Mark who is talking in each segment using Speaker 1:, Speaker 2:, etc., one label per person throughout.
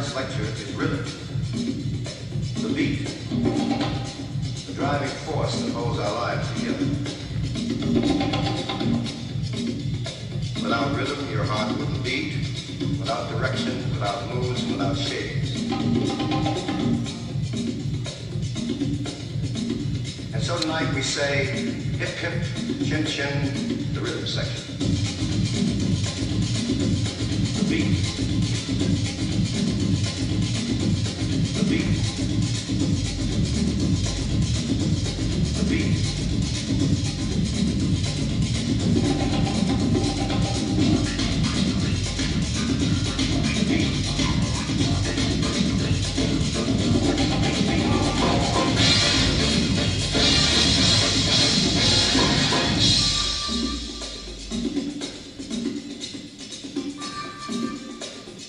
Speaker 1: tonight's lecture is rhythm. The beat. The driving force that holds our lives together. Without rhythm, your heart wouldn't beat. Without direction, without moves, and without shades. And so tonight we say, hip hip, chin chin, the rhythm section. The beat. The beat. The beat.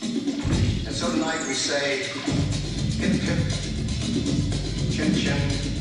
Speaker 1: And so tonight we say, hip hip, chin chin,